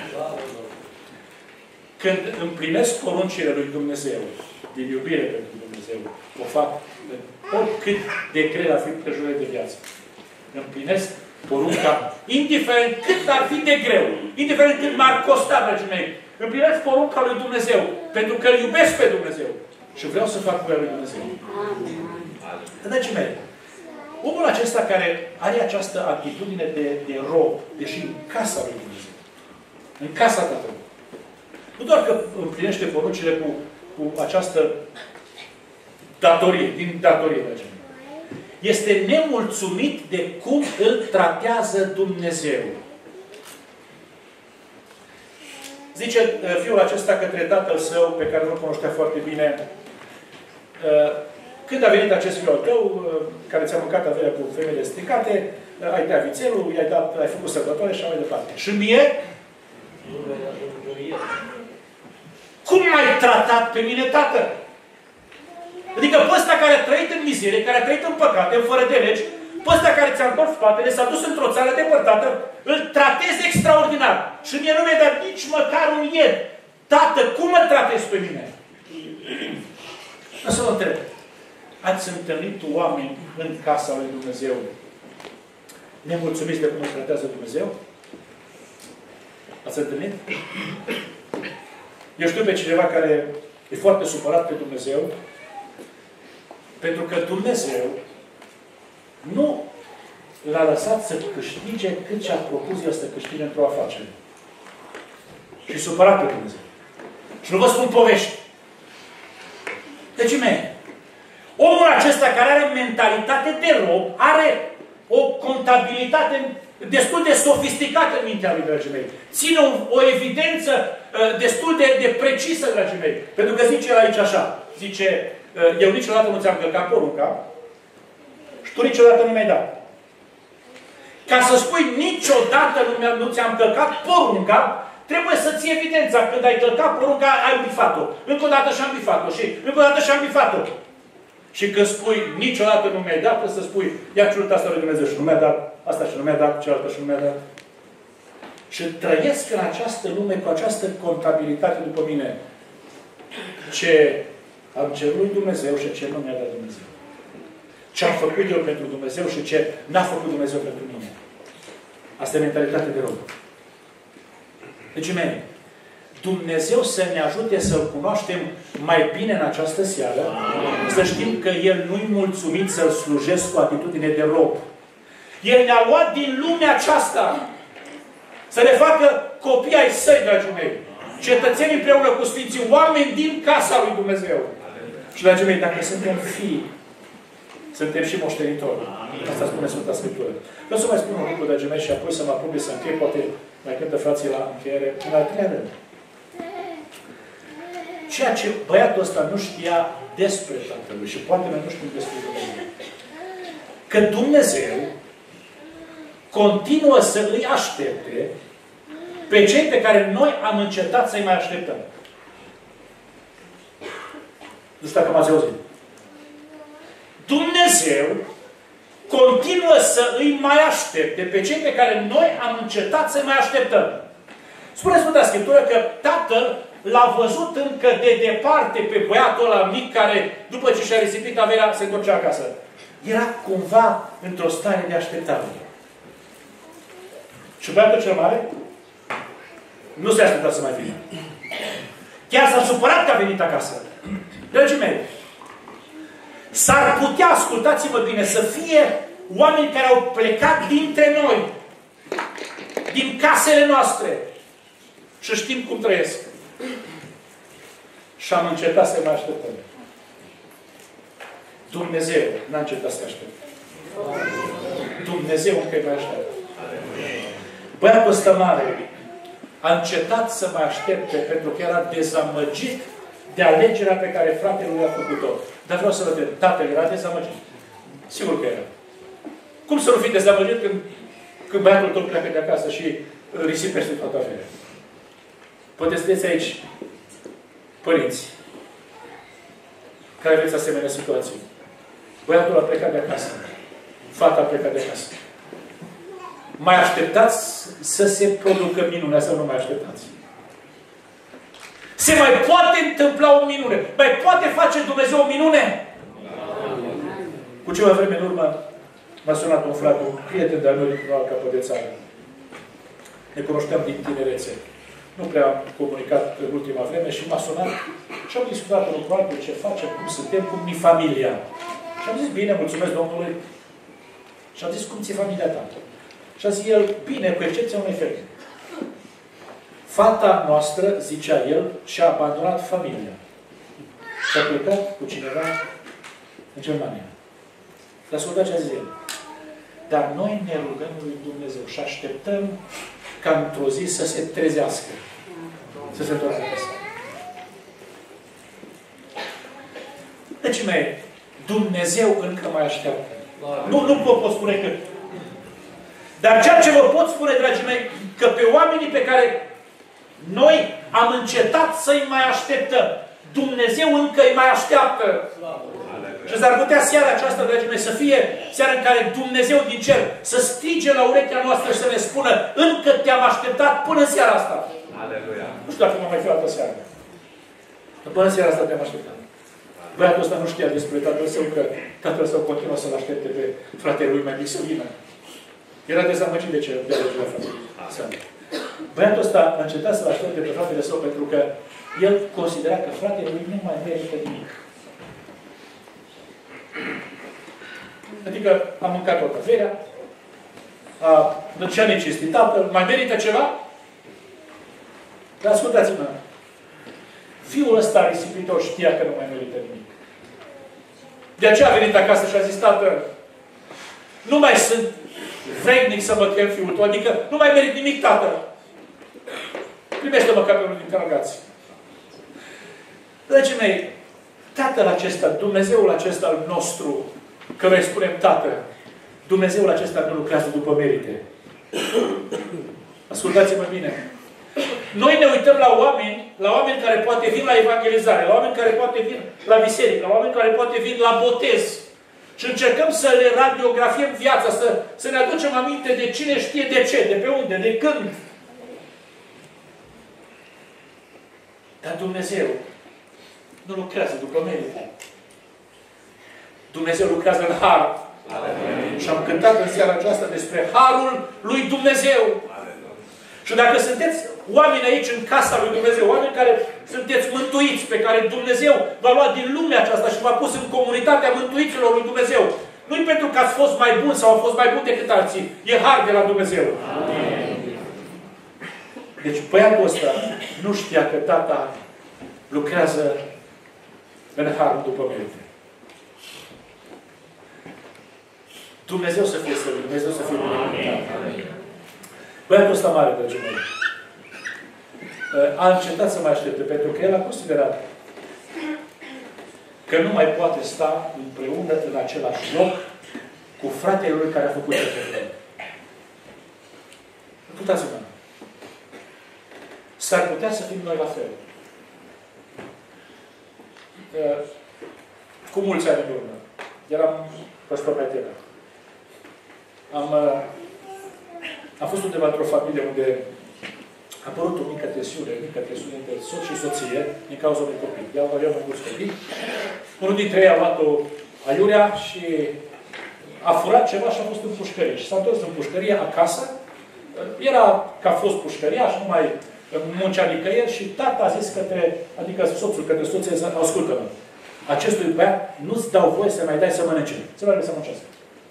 Când împlinesc poruncile lui Dumnezeu, din iubire pentru Dumnezeu, o fac oricât de greu ar fi prejurări de viață. Împlinesc porunca, indiferent cât ar fi de greu, indiferent cât m-ar costa, dragii mei, împlinesc porunca lui Dumnezeu, pentru că îl iubesc pe Dumnezeu. Și vreau să fac voia lui Dumnezeu. Dragii mei, omul acesta care are această atitudine de, de rob, deși în casa lui Dumnezeu, în casa Tatălui, nu doar că împlinește poruncile cu, cu această datorie, din datorie, dragii mei, este nemulțumit de cum îl tratează Dumnezeu. Zice fiul acesta către tatăl său, pe care nu-l cunoștea foarte bine, când a venit acest fiu al tău, care ți-a mâncat averea cu femeile stricate, ai tăiat vițelul, i-ai dat, ai făcut sărbătoare și așa mai departe. Și mie? Cum m-ai tratat pe mine, tată? Adică pe ăsta care a trăit în mizerie, care a trăit în păcate, în fără de legi, pe ăsta care ți-a întors spatele, s-a dus într-o țară depărtată, îl tratezi extraordinar. Și mie nu mi-ai dat nici măcar un ied. Tată, cum mă tratezi pe mine? O să vă întreb. Ați întâlnit oameni în casa lui Dumnezeu nemulțumiți de cum îl tratează Dumnezeu? Ați întâlnit? Eu știu pe cineva care e foarte supărat pe Dumnezeu pentru că Dumnezeu nu l-a lăsat să câștige cât și-a propus el să câștige într-o afacere. Și supărat pe Dumnezeu. Și nu vă spun povești. Deci, mei, Omul acesta care are mentalitate de rob, are o contabilitate destul de sofisticată în mintea lui, dragii mei. Ține o, o evidență uh, destul de, de precisă, dragii mei. Pentru că zice el aici așa, zice, uh, eu niciodată nu ți-am călcat porunca și tu niciodată nu mi-ai dat. Ca să spui niciodată nu, nu ți-am călcat porunca, trebuie să ții evidența. Când ai călcat porunca, ai bifat-o. Încă o dată și-am bifat-o. Și încă o dată și-am bifat-o. Și când spui, niciodată nu mi-ai dat, trebuie să spui, ia ciulut asta lui Dumnezeu și nu mi-a dat, asta și nu mi-a dat, cealaltă și nu mi-a dat. Și trăiesc în această lume cu această contabilitate după mine. Ce am cerut lui Dumnezeu și ce nu mi-a dat Dumnezeu. Ce am făcut eu pentru Dumnezeu și ce n-a făcut Dumnezeu pentru mine. Asta e mentalitate de rob. Deci, mei, Dumnezeu să ne ajute să-L cunoaștem mai bine în această seară, să știm că El nu-i mulțumit să-L slujesc cu atitudine de rob. El ne-a luat din lumea aceasta să ne facă copii ai Săi, dragii mei. Cetățeni împreună cu Sfinții, oameni din casa lui Dumnezeu. Și, dragii mei, dacă suntem fii, suntem și moștenitori. Asta spune Sfânta Scriptură. Vreau să mai spun un lucru, dragii mei, și apoi să mă apropii să închei, poate mai cântă frații la încheiere, în al treilea rând. Ceea ce băiatul ăsta nu știa despre Tatălui și poate noi nu știm despre Dumnezeu. Că Dumnezeu continuă să îi aștepte pe cei pe care noi am încetat să-i mai așteptăm. Nu știu dacă m-ați auzit. Dumnezeu continuă să îi mai aștepte pe cei pe care noi am încetat să-i mai așteptăm. Spune Sfânta Scriptură că Tatăl l-a văzut încă de departe pe băiatul ăla mic care, după ce și-a risipit averea, se întorcea acasă. Era cumva într-o stare de așteptare. Și băiatul cel mare nu se aștepta să mai vină. Chiar s-a supărat că a venit acasă. Dragii mei, s-ar putea, ascultați-mă bine, să fie oameni care au plecat dintre noi, din casele noastre, și știm cum trăiesc. Și am încetat să mai așteptăm. Dumnezeu n-a încetat să aștepte. Dumnezeu încă îi mai așteaptă. Băiatul ăsta mare a încetat să mai aștepte pentru că era dezamăgit de alegerea pe care fratele lui a făcut-o. Dar vreau să vă întreb, tatăl era dezamăgit? Sigur că era. Cum să nu fii dezamăgit când, când băiatul tău pleacă de acasă și risipește toată averea? Poate sunteți aici părinți care aveți asemenea situații. Băiatul a plecat de acasă. Fata a plecat de acasă. Mai așteptați să se producă minunea sau nu mai așteptați? Se mai poate întâmpla o minune? Mai poate face Dumnezeu o minune? Cu ceva vreme în urmă m-a sunat un frate, un prieten de-al meu din alt capăt de țară. Ne cunoșteam din tinerețe. Nu prea am comunicat în ultima vreme și m-a sunat și am discutat un lucru altul, ce facem, cum suntem, cum e familia. Și am zis, bine, mulțumesc Domnului. Și am zis, cum ți-e familia ta? Și a zis el, bine, cu excepția unei femei. Fata noastră, zicea el, și-a abandonat familia. Și a plecat cu cineva în Germania. Dar ascultați ce a zis el. Dar noi ne rugăm lui Dumnezeu și așteptăm ca într-o zi să se trezească. Să se întoarcă acasă. Deci, mei, Dumnezeu încă mai așteaptă. Nu, nu vă pot spune că. Dar ceea ce vă pot spune, dragii mei, că pe oamenii pe care noi am încetat să-i mai așteptăm, Dumnezeu încă îi mai așteaptă. Și s-ar putea seara aceasta, dragii mei, să fie seara în care Dumnezeu din cer să strige la urechea noastră și să ne spună, încă te-am așteptat până în seara asta. Aleluia. Nu știu dacă mă mai fi altă seară. Până în seara asta te-am așteptat. Băiatul ăsta nu știa despre tatăl său, că tatăl său continuă să-l aștepte pe fratele lui mai mic să vină. Era dezamăgit de ce de alegerea fratele. Băiatul ăsta a încetat să-l aștepte pe fratele său pentru că el considera că fratele lui nu mai merită nimic. Adică a mâncat toată averea, a ce-a necesitat tatăl, mai merită ceva? Dar ascultați-mă, fiul ăsta risipitor știa că nu mai merită nimic. De aceea a venit acasă și a zis, tată, nu mai sunt vrednic să mă chem fiul tău, adică nu mai merit nimic, tată. Primește-mă ca pe unul din caragați. Dragii mei, Tatăl acesta, Dumnezeul acesta al nostru, că noi spunem Tată, Dumnezeul acesta nu lucrează după merite. Ascultați-mă bine. Noi ne uităm la oameni, la oameni care poate vin la evangelizare, la oameni care poate vin la biserică, la oameni care poate vin la botez. Și încercăm să le radiografiem viața, să, să ne aducem aminte de cine știe de ce, de pe unde, de când. Dar Dumnezeu nu lucrează după merite. Dumnezeu lucrează în har. Amen. Și am cântat în seara aceasta despre harul lui Dumnezeu. Amen. Și dacă sunteți oameni aici în casa lui Dumnezeu, oameni care sunteți mântuiți, pe care Dumnezeu v-a luat din lumea aceasta și v-a pus în comunitatea mântuiților lui Dumnezeu, nu-i pentru că ați fost mai buni sau au fost mai buni decât alții. E har de la Dumnezeu. Amen. Deci băiatul ăsta nu știa că tata lucrează în harul după merite. Dumnezeu să fie slăvit, Dumnezeu să fie binecuvântat. Băiatul ăsta mare, dragii mei, a încetat să mai aștepte, pentru că el a considerat că nu mai poate sta împreună în același loc cu fratele lui care a făcut cercetări. Ascultați-mă. S-ar putea să fim noi la fel. Cu mulți ani în urmă. Eram păstor mai tânăr. Am, am fost undeva într-o familie unde a apărut o mică tensiune, o mică tensiune între soț și soție din cauza unui copil. Iau aveau mai mulți copii. Unul dintre ei a luat-o aiurea și a furat ceva și a fost în pușcărie. Și s-a întors în pușcărie acasă. Era că a fost pușcăria și nu mai muncea nicăieri și tata a zis către, adică soțul, către soție, ascultă-mă, acestui băiat nu-ți dau voie să mai dai să mănânce. Să meargă să muncească.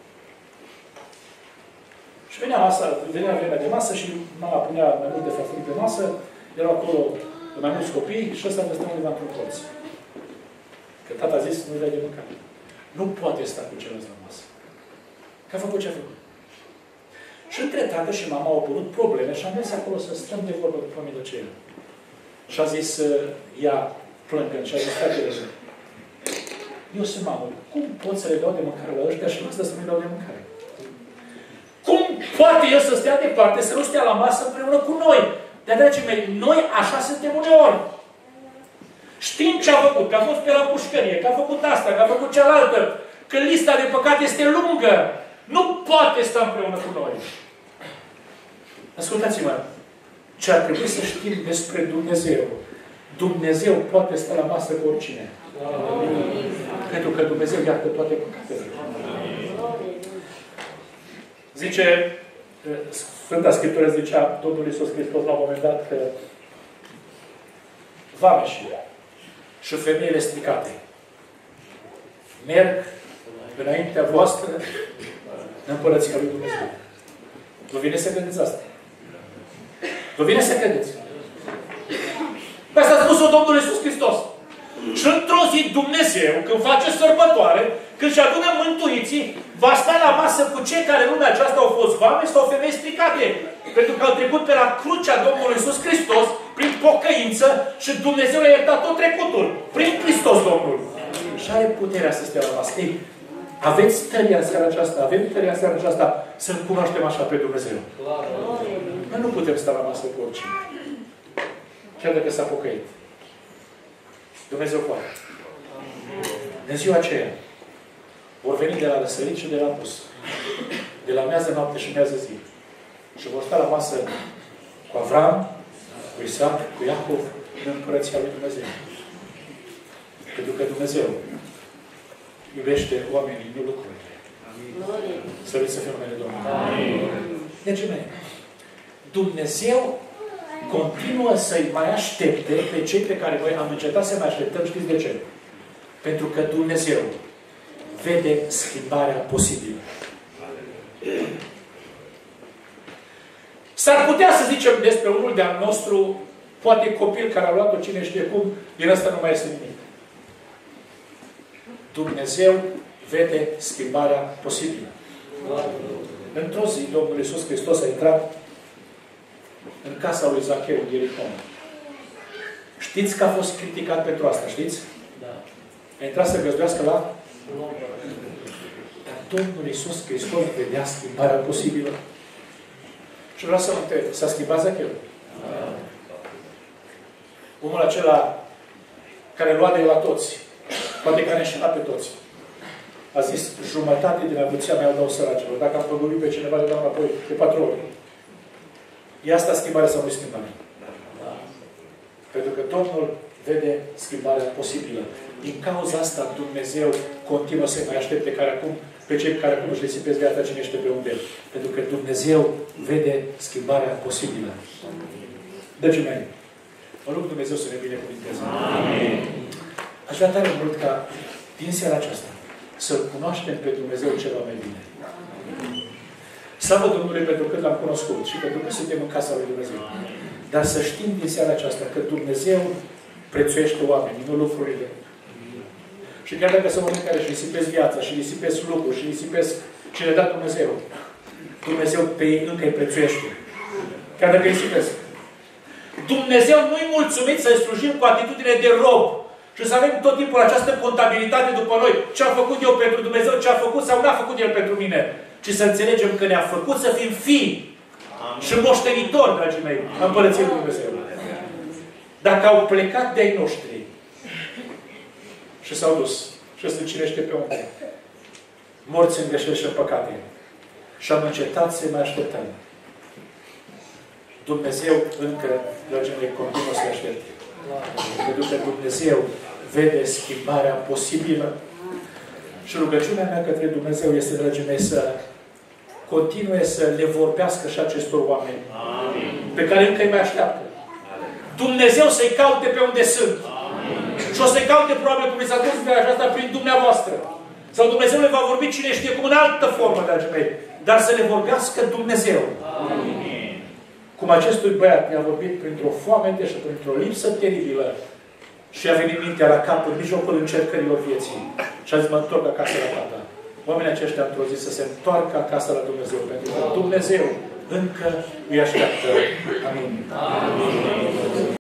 Și venea, masa, venea vremea de masă și mama punea mai multe farfurii pe masă, erau acolo mai mulți copii și ăsta ne stă undeva într-un colț. Că tata a zis, nu-i dai de mâncare. Nu poate sta cu celălalt la masă. Că a făcut ce a făcut. Și între tată și mama au apărut probleme și am mers acolo să stăm de vorbă cu familia aceea. Și a zis, ea plângând, și a zis, frate, eu sunt mamă, cum pot să le dau de mâncare la ăștia și ăsta să nu-i dau de mâncare? Cum poate el să stea departe, să nu stea la masă împreună cu noi? Dar, dragii mei, noi așa suntem uneori. Știm ce a făcut, că a fost pe la pușcărie, că a făcut asta, că a făcut cealaltă, că lista de păcate este lungă. Nu poate sta împreună cu noi. Ascultați-mă, ce ar trebui să știm despre Dumnezeu. Dumnezeu poate sta la masă cu oricine. Amin. Pentru că Dumnezeu iartă toate păcatele. Zice, Sfânta Scriptură zicea, Domnul Iisus Hristos la un moment dat că vameșii și femeile stricate merg înaintea voastră în Împărăția lui Dumnezeu. Vă vine să credeți asta? Vă vine să credeți? Pe asta a spus-o Domnul Iisus Hristos. Și într-o zi Dumnezeu, când face sărbătoare, când își adună mântuiții, va sta la masă cu cei care în lumea aceasta au fost vame sau femei stricate. Pentru că au trecut pe la crucea Domnului Iisus Hristos, prin pocăință, și Dumnezeu le-a iertat tot trecutul. Prin Hristos Domnul. Și are puterea să stea la masă. Ei, aveți tăria în seara aceasta, avem tăria în seara aceasta să-L cunoaștem așa pe Dumnezeu. Noi nu putem sta la masă cu oricine. Chiar dacă s-a pocăit. Dumnezeu poate. În ziua aceea vor veni de la răsărit și de la apus. De la miază noapte și miază zi. Și vor sta la masă cu Avram, cu Isaac, cu Iacov, în Împărăția lui Dumnezeu. Pentru că Dumnezeu iubește oamenii, nu lucrurile. Slăvit să fie numele Domnului. Deci, Dumnezeu continuă să-i mai aștepte pe cei pe care noi am încetat să mai așteptăm. Știți de ce? Pentru că Dumnezeu vede schimbarea posibilă. S-ar putea să zicem despre unul de-al nostru, poate copil care a luat-o cine știe cum, din ăsta nu mai este nimic. Dumnezeu vede schimbarea posibilă. Într-o zi, Domnul Iisus Hristos a intrat în casa lui Zacheu, în Ierihon. Știți că a fost criticat pentru asta, știți? Da. A intrat să găzduiască la... Dar Domnul Iisus Hristos vedea schimbarea posibilă. Și vreau să mă întreb, s-a schimbat Zacheu? Da. Omul acela care lua de la toți, poate care înșela pe toți, a zis, jumătate din avuția mea o dau săracilor. Dacă am păgurit pe cineva, le dau înapoi de patru ori. E asta schimbarea sau nu schimbare? Da. Pentru că Domnul vede schimbarea posibilă. Din cauza asta Dumnezeu continuă să mai aștepte care acum, pe cei care acum își risipesc viața cine ește pe umbrel. Pentru că Dumnezeu vede schimbarea posibilă. Dragii mei, mă rog Dumnezeu să ne binecuvinteze. Amin. Aș vrea tare mult ca din seara aceasta să-L cunoaștem pe Dumnezeu ceva mai bine. Slavă Domnului pentru că L-am cunoscut și pentru că suntem în casa lui Dumnezeu. Dar să știm din seara aceasta că Dumnezeu prețuiește oamenii, nu lucrurile. Și chiar dacă sunt oameni care își risipesc viața, și risipesc lucruri, și risipesc ce le-a dat Dumnezeu, Dumnezeu pe ei încă îi prețuiește. Chiar dacă îi risipesc. Dumnezeu nu-i mulțumit să-i slujim cu atitudine de rob. Și să avem tot timpul această contabilitate după noi. Ce a făcut eu pentru Dumnezeu, ce a făcut sau n-a făcut El pentru mine. Ci să înțelegem că ne-a făcut să fim fii și moștenitori, dragii mei, în Împărăției lui Dumnezeu. Dacă au plecat de-ai noștri și s-au dus și se cinește pe unde, morți în greșeli și în păcate, și am încetat să mai așteptăm, Dumnezeu încă, dragii mei, continuă să aștepte. Pentru că Dumnezeu vede schimbarea posibilă. Și rugăciunea mea către Dumnezeu este, dragii mei, să continue să le vorbească și acestor oameni. Amin. Pe care încă îi mai așteaptă. Dumnezeu să-i caute pe unde sunt. Amin. Și o să-i caute probabil cum i s-a dus pe aceasta prin dumneavoastră. Sau Dumnezeu le va vorbi cine știe cum în altă formă, dragii mei. Dar să le vorbească Dumnezeu. Amin. Cum acestui băiat mi-a vorbit printr-o foamete și printr-o lipsă teribilă și a venit mintea la cap în mijlocul încercărilor vieții. Și a zis, mă întorc acasă la tata. Oamenii aceștia într-o zi să se întoarcă acasă la Dumnezeu. Pentru că Dumnezeu încă îi așteaptă. Amin. Amin.